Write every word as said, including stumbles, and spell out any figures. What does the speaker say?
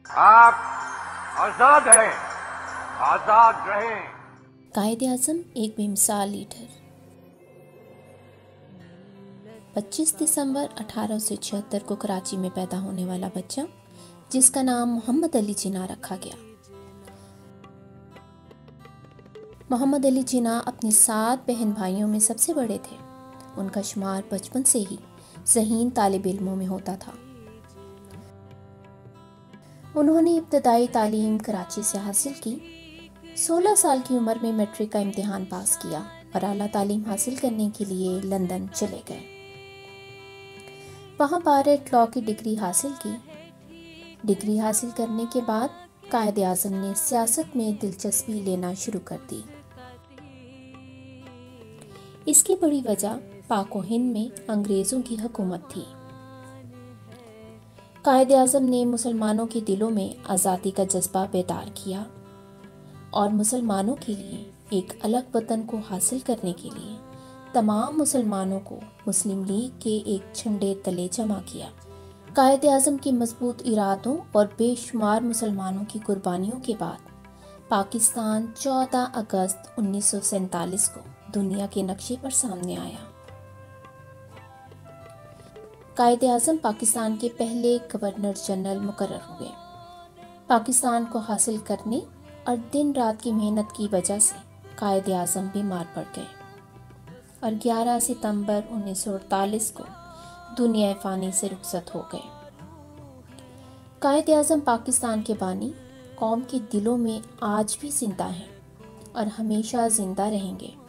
آپ آزاد ہیں، آزاد رہیں۔ قائد اعظم ایک بے مثال لیڈر۔ پچیس دسمبر اٹھارہ سو چھہتر کو کراچی میں پیدا ہونے والا بچہ جس کا نام محمد علی جناح رکھا گیا۔ محمد علی جناح اپنے سات بہن بھائیوں میں سب سے بڑے تھے۔ ان کا شمار بچپن سے ہی ذہین طالب علموں میں ہوتا تھا۔ انہوں نے ابتدائی تعلیم کراچی سے حاصل کی۔ سولہ سال کی عمر میں میٹرک کا امتحان پاس کیا اور اعلیٰ تعلیم حاصل کرنے کے لیے لندن چلے گئے۔ وہاں بارٹ لاء کی ڈگری حاصل کی۔ ڈگری حاصل کرنے کے بعد قائد اعظم نے سیاست میں دلچسپی لینا شروع کر دی۔ اس کی بڑی وجہ پاک و ہند میں انگریزوں کی حکومت تھی۔ قائد اعظم نے مسلمانوں کے دلوں میں آزادی کا جذبہ بیدار کیا اور مسلمانوں کے لیے ایک الگ وطن کو حاصل کرنے کے لیے تمام مسلمانوں کو مسلم لیگ کے ایک جھنڈے تلے جمع کیا۔ قائد اعظم کے مضبوط ارادوں اور بے شمار مسلمانوں کی قربانیوں کے بعد پاکستان چودہ اگست انیس سو سینتالیس کو دنیا کے نقشے پر سامنے آیا۔ قائد اعظم پاکستان کے پہلے گورنر جنرل مقرر ہوئے۔ پاکستان کو حاصل کرنے اور دن رات کی محنت کی وجہ سے قائد اعظم بیمار پڑ گئے اور گیارہ ستمبر انیس سو اڑتالیس کو دنیا فانی سے رخصت ہو گئے۔ قائد اعظم پاکستان کے بانی قوم کے دلوں میں آج بھی زندہ ہیں اور ہمیشہ زندہ رہیں گے۔